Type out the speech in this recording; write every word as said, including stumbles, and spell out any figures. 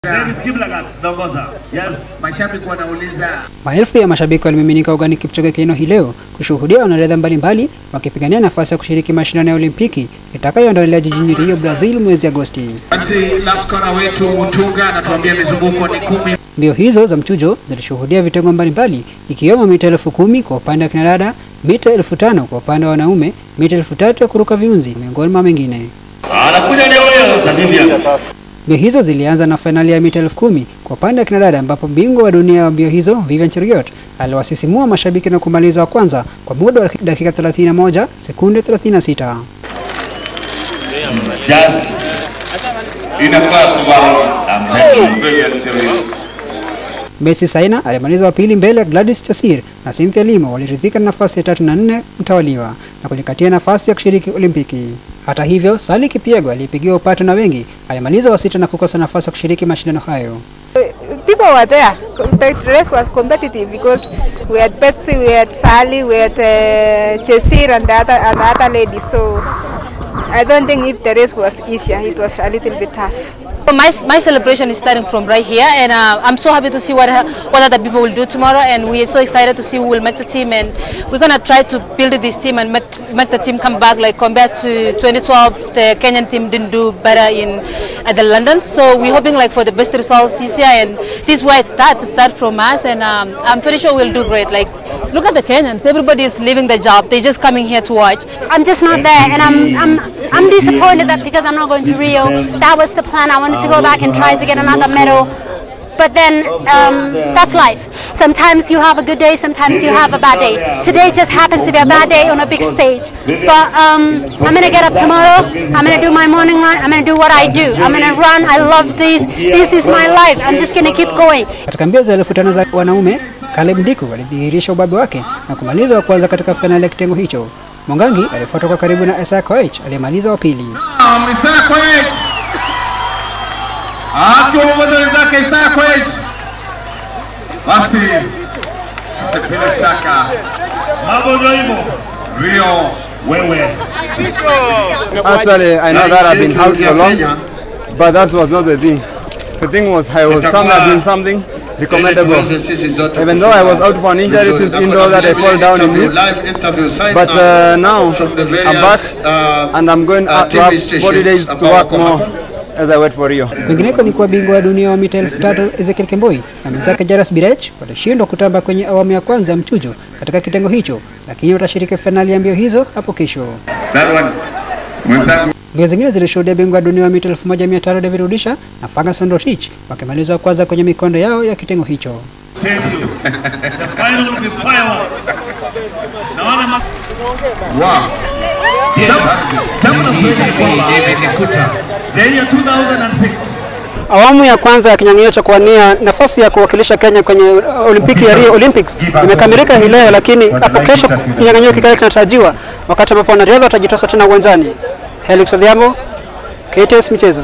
Yes. Mashabiki wanauliza. Maelfu ya mashabiki walimiminika ugani Kipchoge Keino hii leo kushuhudia wanariadha mbalimbali wakipigania nafasi ya kushiriki mashindano ya Olimpiki itakayoandaliwa jijini Rio, Brazil mwezi Agosti. Basi lapkona wetu Mutunga anatuambia mizunguko ni kumi. Mbio hizo za mchujo zilishuhudia vitengo mbalimbali ikiwemo mita elfu kumi kwa upande wa kinadada, mita elfu tano kwa upande wa wanaume, mita elfu tatu ya kuruka viunzi miongoni mwa mengine. Anakuja leo leo Sadibia. Mbio hizo zilianza na finali ya mita elfu kumi kwa upande wa kinadada ambapo bingwa wa dunia wa mbio hizo Vivian Cheruiyot aliwasisimua mashabiki na kumaliza wa kwanza kwa muda wa dakika thelathini na moja sekunde thelathini na sita. Just in a class overall, I'm telling you, Vivian Cheruiyot. Messi Saina alimaliza wa pili mbele ya Gladys Chasir na Cynthia Limo waliridhika na nafasi ya tatu na nne mtawaliwa na kulikatia nafasi ya kushiriki Olimpiki. Hata hivyo, Sally Kipyego aliyepigiwa upato na wengi alimaliza wa sita na kukosa nafasi ya kushiriki mashindano hayo. People were there. The race was competitive because we had Betsy, we had Sally, we had uh, Chasir and the other, and the other ladies. So I don't think if the race was easier, it was a little bit tough. My, my celebration is starting from right here, and uh, I'm so happy to see what what other people will do tomorrow, and we are so excited to see who will make the team, and we're gonna try to build this team and make, make the team come back. Like compared to twenty twelve, the Kenyan team didn't do better in at the London, so we're hoping like for the best results this year, and this is where it starts. It starts from us, and um, I'm pretty sure we'll do great. Like look at the Kenyans, everybody is leaving their job, they're just coming here to watch. I'm just not there, and I'm I'm I'm disappointed that because I'm not going to Rio. That was the plan. I wanted to go back and try to get another medal, but then um, that's life. Sometimes you have a good day, sometimes you have a bad day. Today just happens to be a bad day on a big stage, but um, I'm gonna get up tomorrow, I'm gonna do my morning run, I'm gonna do what I do, I'm gonna run. I love this, this is my life, I'm just gonna keep going. Katika mbio za elfu tano za wanaume, Caleb Ndiku alidhihirisha ubabe wake na kumaliza wa kwanza katika finali ya kitengo hicho. Mongangi alifuata kwa karibu na Isaiah Koech aliyemaliza wa pili. Isaiah Koech akiongozwa wenzake Isaiah Koech. Basi bila shaka mambo ndio hivyo. Rio wewe. Actually, I know that I've been out for long, but that was not the thing. The thing was I was trying to do something recommendable. Even though I was out for an injury since indoor that I fall down in meet, but uh, now I'm back and I'm going to have forty days to work more as I wait for Rio. Kwingineko ni kwa bingwa wa dunia wa mita elfu tatu Ezekiel Kemboi na mwenzake Jairus Birech walishindwa kutamba kwenye awamu ya kwanza ya mchujo katika kitengo hicho, lakini watashiriki finali ya mbio hizo hapo kesho. Mbio zingine zilishuhudia bingwa wa dunia wa mita elfu moja mia tano David Rudisha na Ferguson Rotich wakimaliza kwanza kwenye mikondo yao ya kitengo hicho. Awamu ya kwanza ya kinyang'anyiro cha kuwania nafasi ya kuwakilisha Kenya kwenye Olimpiki ya Rio Olympics imekamilika hii leo, lakini hapo kesho kinyang'anyiro kikali kinatarajiwa wakati ambapo wanariadha watajitosa tena uwanjani. Helix Odhiambo, K T S Michezo.